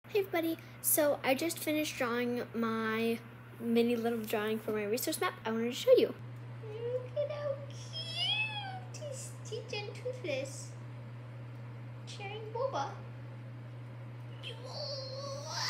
Hey everybody, so I just finished drawing my mini little drawing for my resource map. I wanted to show you. Look at how cute! He's Stitch and Toothless. Sharing boba.